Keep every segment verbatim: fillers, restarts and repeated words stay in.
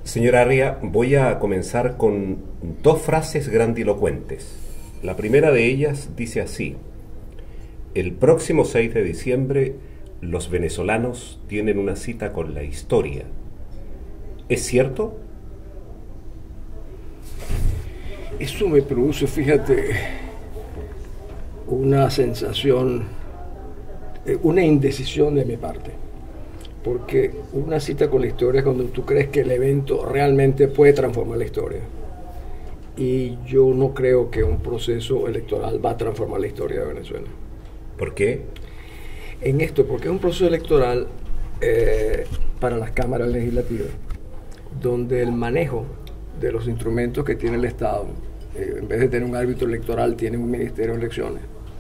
Señora Arria, voy a comenzar con dos frases grandilocuentes. La primera de ellas dice así: el próximo seis de diciembre los venezolanos tienen una cita con la historia. ¿Es cierto? Eso me produce, fíjate, una sensación, una indecisión de mi parte. Porque una cita con la historia es cuando tú crees que el evento realmente puede transformar la historia. Y yo no creo que un proceso electoral va a transformar la historia de Venezuela. ¿Por qué? En esto, porque es un proceso electoral eh, para las cámaras legislativas, donde el manejo de los instrumentos que tiene el Estado, eh, en vez de tener un árbitro electoral, tiene un ministerio de elecciones,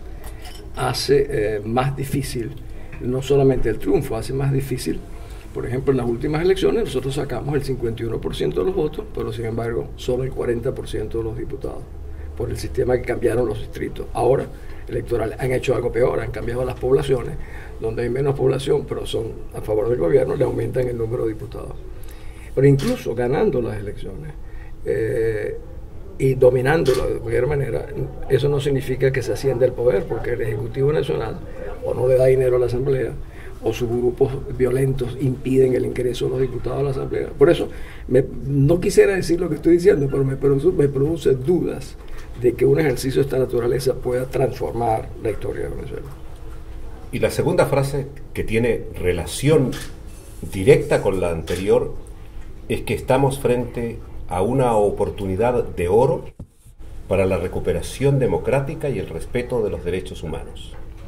hace eh, más difícil no solamente el triunfo, hace más difícil. Por ejemplo, en las últimas elecciones nosotros sacamos el cincuenta y uno por ciento de los votos, pero sin embargo solo el cuarenta por ciento de los diputados, por el sistema que cambiaron los distritos. Ahora, electorales han hecho algo peor, han cambiado las poblaciones, donde hay menos población, pero son a favor del gobierno, le aumentan el número de diputados. Pero incluso ganando las elecciones eh, y dominándolas de cualquier manera, eso no significa que se ascienda el poder, porque el Ejecutivo Nacional o no le da dinero a la Asamblea, o sus grupos violentos impiden el ingreso de los diputados a la Asamblea. Por eso, me, no quisiera decir lo que estoy diciendo, pero me produce, me produce dudas de que un ejercicio de esta naturaleza pueda transformar la historia de Venezuela. Y la segunda frase, que tiene relación directa con la anterior, es que estamos frente a una oportunidad de oro para la recuperación democrática y el respeto de los derechos humanos.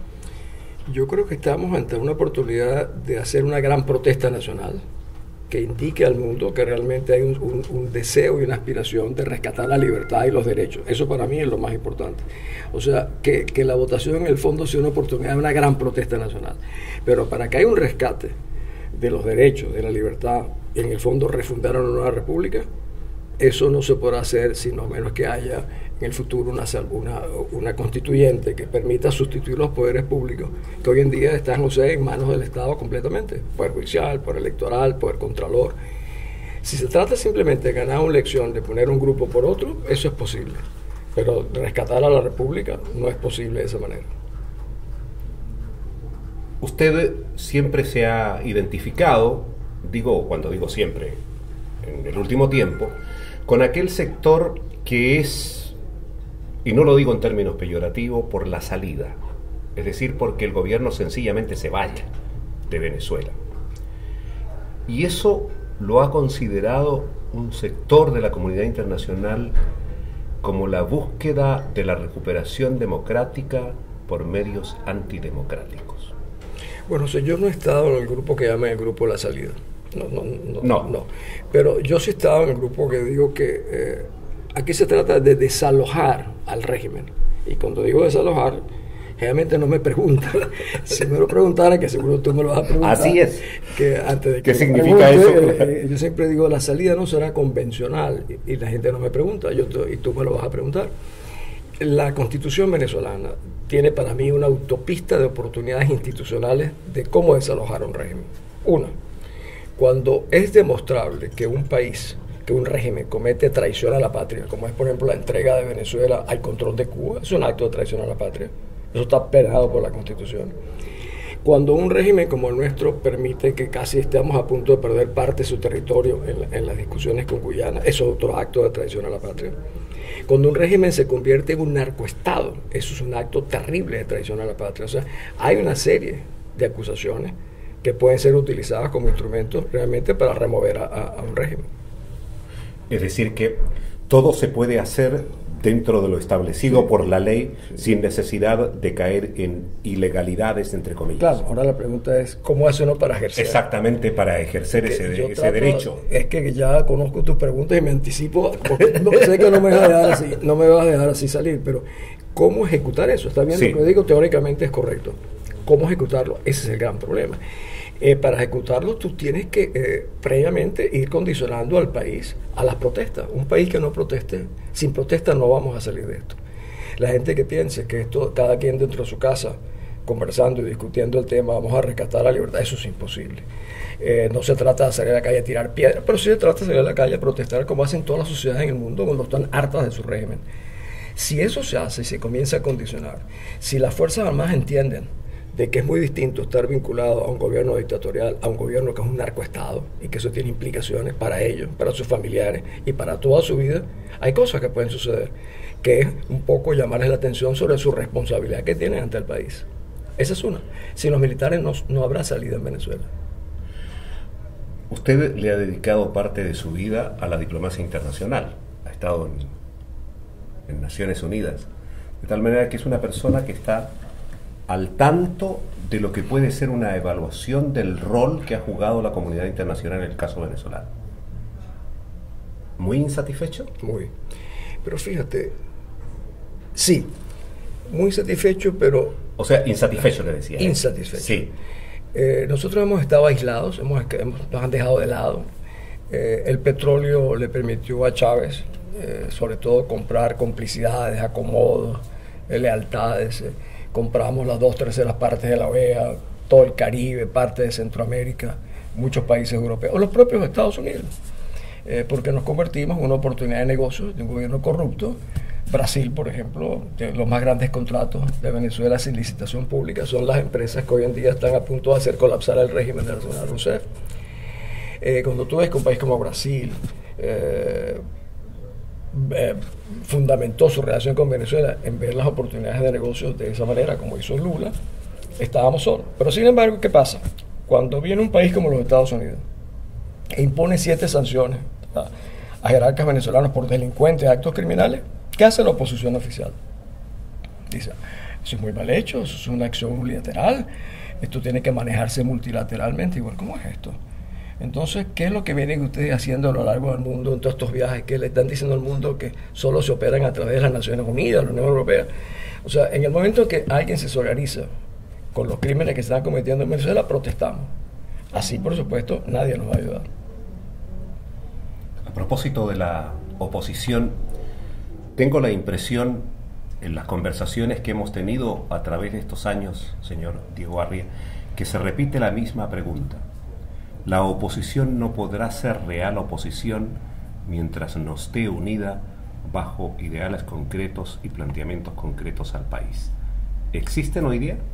Yo creo que estamos ante una oportunidad de hacer una gran protesta nacional que indique al mundo que realmente hay un, un, un deseo y una aspiración de rescatar la libertad y los derechos. Eso para mí es lo más importante. O sea, que, que la votación en el fondo sea una oportunidad de una gran protesta nacional. Pero para que haya un rescate de los derechos, de la libertad, y en el fondo refundar una nueva república, eso no se podrá hacer sino menos que haya en el futuro una, una, una constituyente que permita sustituir los poderes públicos que hoy en día están, o sea, en manos del Estado completamente, poder judicial, poder electoral, poder contralor. Si se trata simplemente de ganar una elección, de poner un grupo por otro, eso es posible, pero rescatar a la república no es posible de esa manera. Usted siempre se ha identificado, digo, cuando digo siempre, en el último tiempo, con aquel sector que es, y no lo digo en términos peyorativos, por la salida, es decir, porque el gobierno sencillamente se vaya de Venezuela. Y eso lo ha considerado un sector de la comunidad internacional como la búsqueda de la recuperación democrática por medios antidemocráticos. Bueno, o sea, yo no he estado en el grupo que llaman el grupo La Salida. No, no, no, no. no. Pero yo sí estaba en el grupo que digo que eh, aquí se trata de desalojar al régimen. Y cuando digo desalojar, realmente no me preguntan. Si me lo preguntaran, que seguro tú me lo vas a preguntar. Así es. Que antes de que ¿Qué significa pregunte, eso? Eh, yo siempre digo, la salida no será convencional. Y, y la gente no me pregunta, yo te, y tú me lo vas a preguntar. La Constitución venezolana tiene para mí una autopista de oportunidades institucionales de cómo desalojar un régimen. Una, cuando es demostrable que un país, que un régimen comete traición a la patria, como es por ejemplo la entrega de Venezuela al control de Cuba, es un acto de traición a la patria, eso está penado por la Constitución. Cuando un régimen como el nuestro permite que casi estemos a punto de perder parte de su territorio en, la, en las discusiones con Guyana, eso es otro acto de traición a la patria. Cuando un régimen se convierte en un narcoestado, eso es un acto terrible de traición a la patria. O sea, hay una serie de acusaciones que pueden ser utilizadas como instrumentos realmente para remover a, a, a un régimen. Es decir, que todo se puede hacer dentro de lo establecido sí. por la ley, sí. sin necesidad de caer en ilegalidades, entre comillas. Claro, ahora la pregunta es, ¿cómo hace uno para ejercer? Exactamente, para ejercer ese, de, ese trato, derecho. Es que ya conozco tus preguntas y me anticipo, porque no, sé que no me vas a dejar así, no me vas a dejar así salir, pero ¿cómo ejecutar eso? ¿Está bien? Sí. Lo que digo teóricamente es correcto. ¿Cómo ejecutarlo? Ese es el gran problema. Eh, para ejecutarlo tú tienes que eh, previamente ir condicionando al país a las protestas. Un país que no proteste, sin protesta no vamos a salir de esto. La gente que piense que esto, cada quien dentro de su casa conversando y discutiendo el tema, vamos a rescatar la libertad, eso es imposible. Eh, no se trata de salir a la calle a tirar piedras, pero sí se trata de salir a la calle a protestar como hacen todas las sociedades en el mundo cuando están hartas de su régimen. Si eso se hace y se comienza a condicionar, si las Fuerzas Armadas entienden de que es muy distinto estar vinculado a un gobierno dictatorial, a un gobierno que es un narcoestado y que eso tiene implicaciones para ellos, para sus familiares y para toda su vida, hay cosas que pueden suceder, que es un poco llamarles la atención sobre su responsabilidad que tienen ante el país. Esa es una. Sin los militares no, no habrá salida en Venezuela. Usted le ha dedicado parte de su vida a la diplomacia internacional, ha estado en, en Naciones Unidas, de tal manera que es una persona que está al tanto de lo que puede ser una evaluación del rol que ha jugado la comunidad internacional en el caso venezolano. ¿Muy insatisfecho? Muy. Pero fíjate, sí, muy satisfecho, pero... O sea, insatisfecho le decía. Insatisfecho. Sí. Eh, nosotros hemos estado aislados, hemos, hemos, nos han dejado de lado. Eh, el petróleo le permitió a Chávez, eh, sobre todo, comprar complicidades, acomodos, eh, lealtades. Eh, compramos las dos terceras partes de la O E A, todo el Caribe, parte de Centroamérica, muchos países europeos, o los propios Estados Unidos, eh, porque nos convertimos en una oportunidad de negocios de un gobierno corrupto. Brasil, por ejemplo, los más grandes contratos de Venezuela sin licitación pública son las empresas que hoy en día están a punto de hacer colapsar el régimen de la señora Rousseff. Eh, cuando tú ves que un país como Brasil eh, eh, fundamentó su relación con Venezuela en ver las oportunidades de negocios de esa manera, como hizo Lula, estábamos solos. Pero sin embargo, ¿qué pasa? Cuando viene un país como los Estados Unidos e impone siete sanciones a, a jerarcas venezolanos por delincuentes, actos criminales, ¿qué hace la oposición oficial? Dice, eso es muy mal hecho, eso es una acción unilateral, esto tiene que manejarse multilateralmente. Igual, ¿cómo es esto? Entonces, ¿qué es lo que vienen ustedes haciendo a lo largo del mundo en todos estos viajes? Que le están diciendo al mundo que solo se operan a través de las Naciones Unidas, la Unión Europea. O sea, en el momento en que alguien se solidariza con los crímenes que se están cometiendo en Venezuela, protestamos. Así, por supuesto, nadie nos va a ayudar. A propósito de la oposición, tengo la impresión, en las conversaciones que hemos tenido a través de estos años, señor Diego Arria, que se repite la misma pregunta. La oposición no podrá ser real oposición mientras no esté unida bajo ideales concretos y planteamientos concretos al país. ¿Existen hoy día?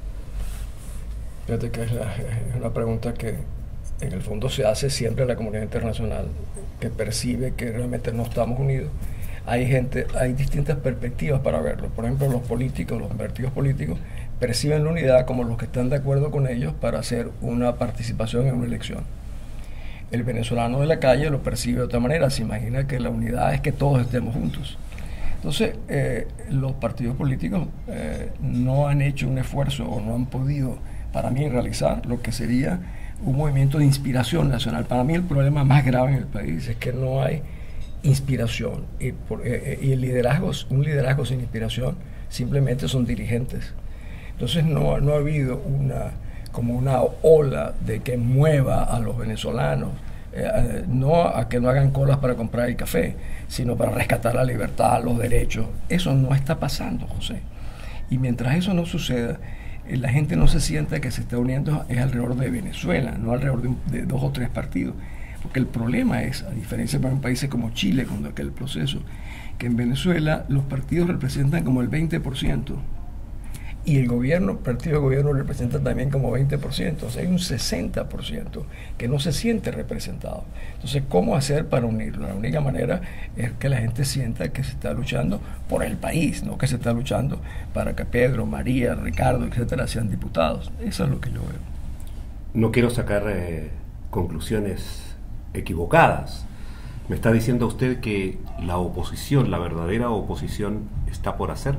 Fíjate que es, la, es una pregunta que en el fondo se hace siempre en la comunidad internacional, que percibe que realmente no estamos unidos. Hay gente, hay distintas perspectivas para verlo. Por ejemplo, los políticos, los partidos políticos perciben la unidad como los que están de acuerdo con ellos para hacer una participación en una elección. El venezolano de la calle lo percibe de otra manera, se imagina que la unidad es que todos estemos juntos. Entonces, eh, los partidos políticos eh, no han hecho un esfuerzo o no han podido, para mí, realizar lo que sería un movimiento de inspiración nacional. Para mí el problema más grave en el país es que no hay inspiración y, por, eh, y el liderazgo, un liderazgo sin inspiración simplemente son dirigentes. Entonces no, no ha habido una como una ola de que mueva a los venezolanos, eh, no a que no hagan colas para comprar el café, sino para rescatar la libertad, los derechos. Eso no está pasando, José. Y mientras eso no suceda, eh, la gente no se sienta que se está uniendo es alrededor de Venezuela, no alrededor de, un, de dos o tres partidos. Porque el problema es, a diferencia de países como Chile, con aquel proceso, que en Venezuela los partidos representan como el veinte por ciento y el gobierno, el partido de gobierno representa también como veinte por ciento. O sea, hay un sesenta por ciento que no se siente representado. Entonces, ¿cómo hacer para unirlo? La única manera es que la gente sienta que se está luchando por el país, no que se está luchando para que Pedro, María, Ricardo, etcétera, sean diputados. Eso es lo que yo veo. No quiero sacar eh, conclusiones equivocadas. ¿Me está diciendo usted que la oposición, la verdadera oposición, está por hacer?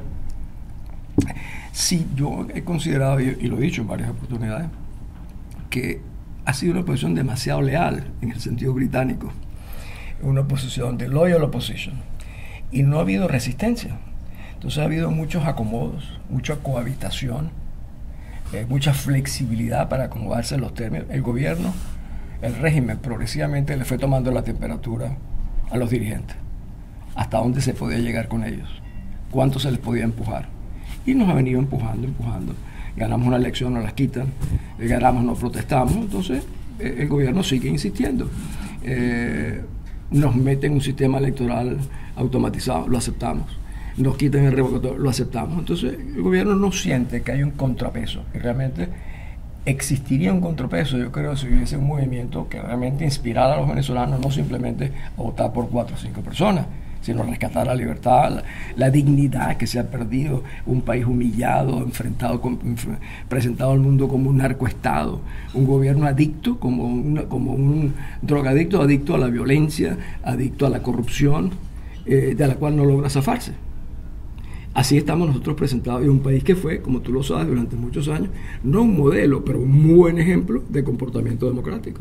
Sí, yo he considerado, y, y lo he dicho en varias oportunidades, que ha sido una oposición demasiado leal en el sentido británico, una oposición de loyal opposition, y no ha habido resistencia. Entonces ha habido muchos acomodos, mucha cohabitación, eh, mucha flexibilidad para acomodarse a los términos. El gobierno, el régimen progresivamente le fue tomando la temperatura a los dirigentes, hasta dónde se podía llegar con ellos, cuánto se les podía empujar, y nos ha venido empujando, empujando. ganamos una elección, nos las quitan, ganamos, nos protestamos, entonces eh, el gobierno sigue insistiendo. Eh, nos meten un sistema electoral automatizado, lo aceptamos. Nos quitan el revocatorio, lo aceptamos. Entonces el gobierno no siente que hay un contrapeso, y realmente existiría un contrapeso, yo creo, si hubiese un movimiento que realmente inspirara a los venezolanos no simplemente a votar por cuatro o cinco personas, sino a rescatar la libertad, la, la dignidad que se ha perdido, un país humillado, enfrentado con, presentado al mundo como un narcoestado, un gobierno adicto, como, una, como un drogadicto, adicto a la violencia, adicto a la corrupción, eh, de la cual no logra zafarse. Así estamos nosotros presentados, y un país que fue, como tú lo sabes, durante muchos años, no un modelo, pero un muy buen ejemplo de comportamiento democrático.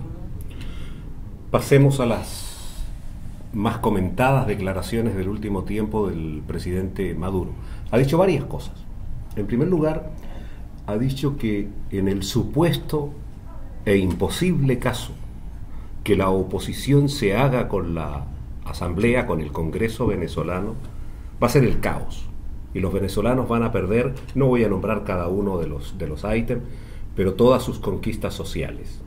Pasemos a las más comentadas declaraciones del último tiempo del presidente Maduro. Ha dicho varias cosas. En primer lugar, ha dicho que en el supuesto e imposible caso que la oposición se haga con la Asamblea, con el Congreso venezolano, va a ser el caos. Y los venezolanos van a perder, no voy a nombrar cada uno de los, de los ítems, pero todas sus conquistas sociales.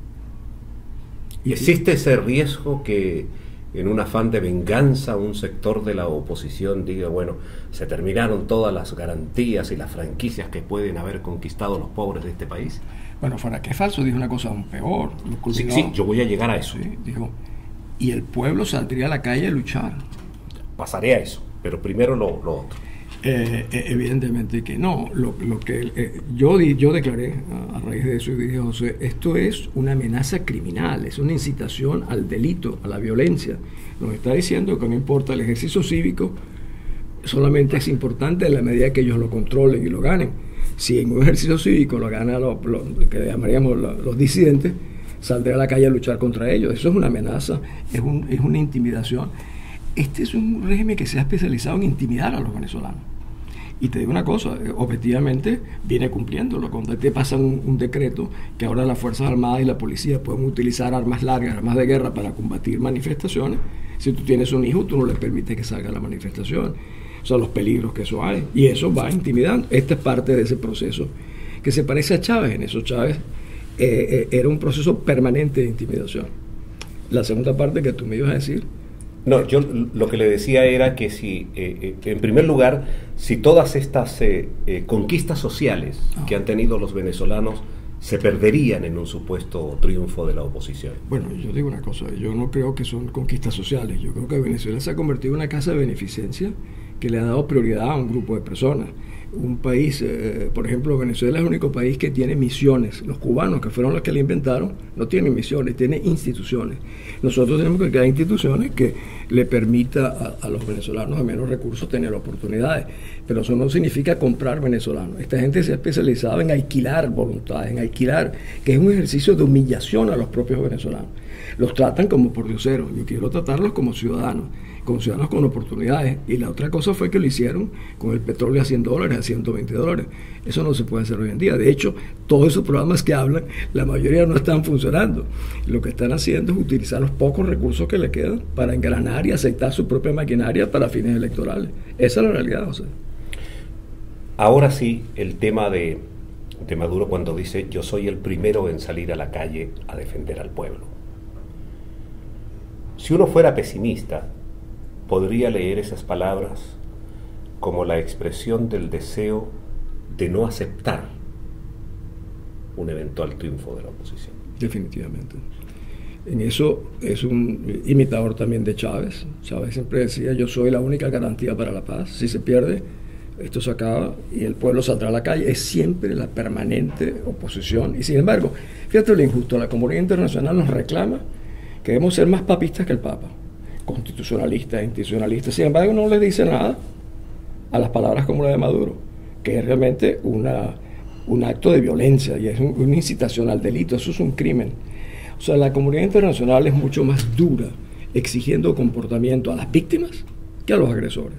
¿Y existe ese riesgo que en un afán de venganza un sector de la oposición diga, bueno, se terminaron todas las garantías y las franquicias que pueden haber conquistado los pobres de este país? Bueno, fuera que es falso, dijo una cosa aún peor. Sí, sí, yo voy a llegar a eso. Sí, dijo, y el pueblo saldría a la calle a luchar. Pasaré a eso, pero primero lo, lo otro. Eh, evidentemente que no. Lo, lo que eh, yo, yo declaré a, a raíz de eso y dije, José, esto es una amenaza criminal, es una incitación al delito, a la violencia. Nos está diciendo que no importa el ejercicio cívico, solamente es importante en la medida que ellos lo controlen y lo ganen. Si en un ejercicio cívico lo ganan lo, lo que llamaríamos lo, los disidentes, saldrá a la calle a luchar contra ellos. Eso es una amenaza, es, un, es una intimidación. Este es un régimen que se ha especializado en intimidar a los venezolanos. Y te digo una cosa, objetivamente viene cumpliéndolo. Cuando te pasan un, un decreto que ahora las Fuerzas Armadas y la policía pueden utilizar armas largas, armas de guerra para combatir manifestaciones, si tú tienes un hijo, tú no le permites que salga a la manifestación. O sea, los peligros que eso hay. Y eso va intimidando. Esta es parte de ese proceso que se parece a Chávez. En eso Chávez eh, eh, era un proceso permanente de intimidación. La segunda parte que tú me ibas a decir... No, yo lo que le decía era que si, eh, eh, en primer lugar, si todas estas eh, eh, conquistas sociales oh. que han tenido los venezolanos se perderían en un supuesto triunfo de la oposición. Bueno, yo digo una cosa, yo no creo que son conquistas sociales, yo creo que Venezuela se ha convertido en una casa de beneficencia que le ha dado prioridad a un grupo de personas. Un país, eh, por ejemplo, Venezuela es el único país que tiene misiones. Los cubanos, que fueron los que la inventaron, no tienen misiones, tienen instituciones. Nosotros tenemos que crear instituciones que le permita a, a los venezolanos de menos recursos tener oportunidades. Pero eso no significa comprar venezolanos. Esta gente se ha especializado en alquilar voluntades, en alquilar, que es un ejercicio de humillación a los propios venezolanos. Los tratan como pordioseros. Yo quiero tratarlos como ciudadanos, como ciudadanos con oportunidades. Y la otra cosa fue que lo hicieron con el petróleo a cien dólares, a ciento veinte dólares. Eso no se puede hacer hoy en día. De hecho, todos esos programas que hablan, la mayoría no están funcionando. Lo que están haciendo es utilizar los pocos recursos que le quedan para engranar y aceitar su propia maquinaria para fines electorales. Esa es la realidad, José. Ahora sí, el tema de, de Maduro cuando dice yo soy el primero en salir a la calle a defender al pueblo. Si uno fuera pesimista, podría leer esas palabras como la expresión del deseo de no aceptar un eventual triunfo de la oposición. Definitivamente. En eso es un imitador también de Chávez. Chávez siempre decía, yo soy la única garantía para la paz. Si se pierde, esto se acaba y el pueblo saldrá a la calle. Es siempre la permanente oposición. Y sin embargo, fíjate lo injusto, la comunidad internacional nos reclama que debemos ser más papistas que el Papa, constitucionalistas, institucionalistas. Sin embargo, no les dice nada a las palabras como la de Maduro, que es realmente una, un acto de violencia y es un, una incitación al delito. Eso es un crimen. O sea, la comunidad internacional es mucho más dura exigiendo comportamiento a las víctimas que a los agresores.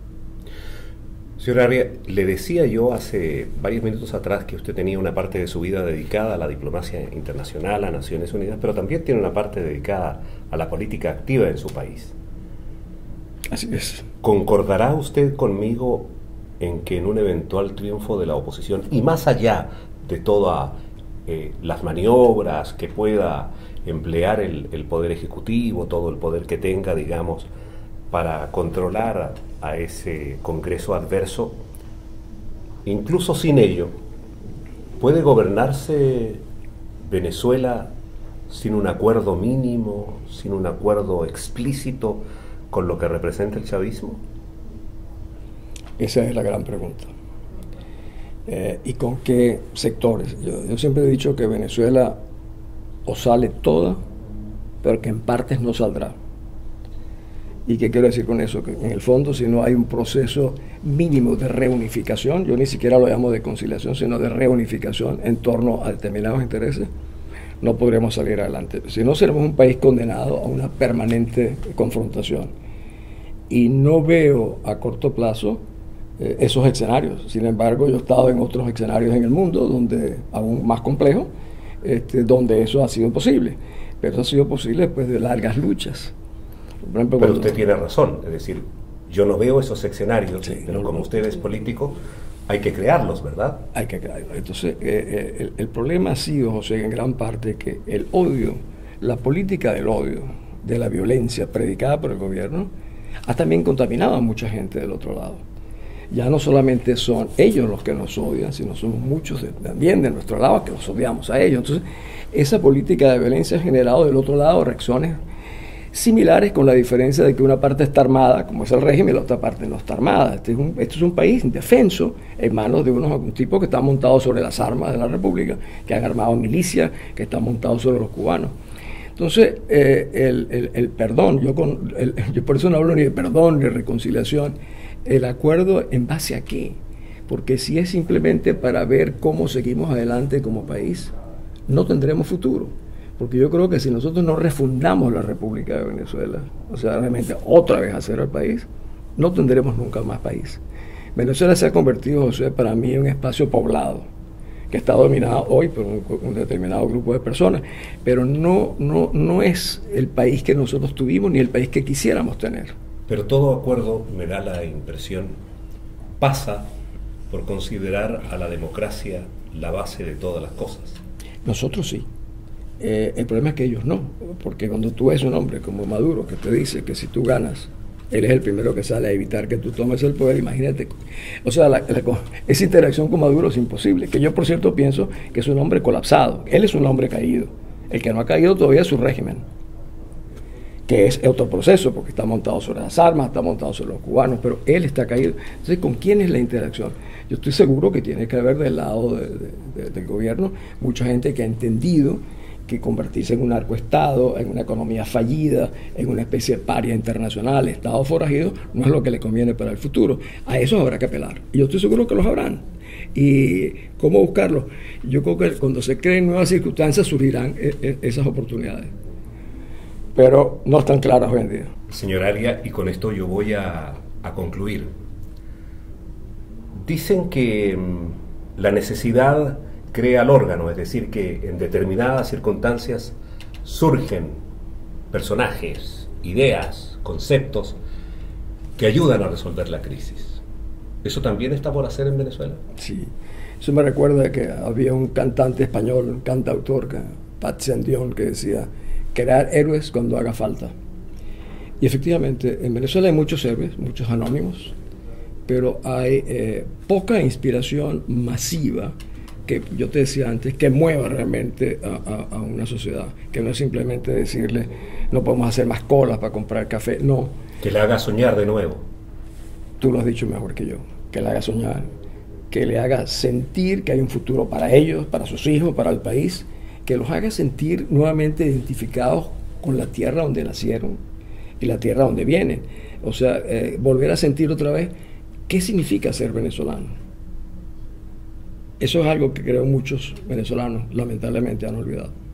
Señor Arria, le decía yo hace varios minutos atrás que usted tenía una parte de su vida dedicada a la diplomacia internacional, a Naciones Unidas, pero también tiene una parte dedicada a la política activa en su país. Así es. ¿Concordará usted conmigo en que en un eventual triunfo de la oposición, y más allá de todas eh, las maniobras que pueda emplear el, el Poder Ejecutivo, todo el poder que tenga, digamos, para controlar a, a ese Congreso adverso, incluso sin ello, ¿puede gobernarse Venezuela sin un acuerdo mínimo, sin un acuerdo explícito con lo que representa el chavismo? Esa es la gran pregunta. Eh, ¿Y con qué sectores? Yo, yo siempre he dicho que Venezuela o sale toda, pero que en partes no saldrá. ¿Y qué quiero decir con eso? Que en el fondo, si no hay un proceso mínimo de reunificación, yo ni siquiera lo llamo de conciliación, sino de reunificación en torno a determinados intereses, no podremos salir adelante. Si no, seremos un país condenado a una permanente confrontación. Y no veo a corto plazo eh, esos escenarios. Sin embargo, yo he estado en otros escenarios en el mundo, donde aún más complejos, este, donde eso ha sido posible. Pero eso ha sido posible después de largas luchas. Por ejemplo, pero cuando... usted tiene razón, es decir, yo no veo esos escenarios, sí, pero no, como no, usted es político, hay que crearlos, ¿verdad? Hay que crearlos. Entonces, eh, eh, el, el problema ha sido, José, en gran parte, que el odio, la política del odio, de la violencia predicada por el gobierno, ha también contaminado a mucha gente del otro lado. Ya no solamente son ellos los que nos odian, sino somos muchos de, también de nuestro lado que los odiamos a ellos. Entonces, esa política de violencia ha generado del otro lado reacciones similares, con la diferencia de que una parte está armada, como es el régimen, y la otra parte no está armada. Este es un, este es un país indefenso en manos de unos un tipos que están montados sobre las armas de la República, que han armado milicia, que están montados sobre los cubanos. Entonces, eh, el, el, el perdón, yo, con, el, yo por eso no hablo ni de perdón ni de reconciliación, el acuerdo en base a qué, porque si es simplemente para ver cómo seguimos adelante como país, no tendremos futuro. Porque yo creo que si nosotros no refundamos la República de Venezuela, o sea, realmente otra vez hacer el país, no tendremos nunca más país. Venezuela se ha convertido, José, para mí en un espacio poblado, que está dominado hoy por un, un determinado grupo de personas, pero no, no, no es el país que nosotros tuvimos ni el país que quisiéramos tener. Pero todo acuerdo, me da la impresión, pasa por considerar a la democracia la base de todas las cosas. Nosotros sí. Eh, el problema es que ellos no, porque cuando tú ves un hombre como Maduro que te dice que si tú ganas, él es el primero que sale a evitar que tú tomes el poder, imagínate. O sea, la, la, esa interacción con Maduro es imposible, que yo por cierto pienso que es un hombre colapsado, él es un hombre caído, el que no ha caído todavía es su régimen, que es otro proceso, porque está montado sobre las armas, está montado sobre los cubanos, pero él está caído. Entonces, ¿con quién es la interacción? Yo estoy seguro que tiene que haber del lado de, de, de, del gobierno mucha gente que ha entendido que convertirse en un narcoestado, en una economía fallida, en una especie de paria internacional, estado forajido, no es lo que le conviene para el futuro. A eso habrá que apelar. Y yo estoy seguro que los habrán. ¿Y cómo buscarlos? Yo creo que cuando se creen nuevas circunstancias surgirán e e esas oportunidades. Pero no están claras hoy en día. Señor Aria, y con esto yo voy a, a concluir. Dicen que mmm, la necesidad crea el órgano, es decir, que en determinadas circunstancias surgen personajes, ideas, conceptos que ayudan a resolver la crisis. ¿Eso también está por hacer en Venezuela? Sí, eso me recuerda que había un cantante español, un cantautor, Pat Sendión, que decía, crear héroes cuando haga falta. Y efectivamente, en Venezuela hay muchos héroes, muchos anónimos, pero hay eh, poca inspiración masiva, que yo te decía antes, que mueva realmente a, a, a una sociedad, que no es simplemente decirle, no podemos hacer más colas para comprar café, no. Que le haga soñar de nuevo. Tú lo has dicho mejor que yo, que le haga soñar, que le haga sentir que hay un futuro para ellos, para sus hijos, para el país, que los haga sentir nuevamente identificados con la tierra donde nacieron y la tierra donde vienen. O sea, eh, volver a sentir otra vez qué significa ser venezolano. Eso es algo que creo muchos venezolanos lamentablemente han olvidado.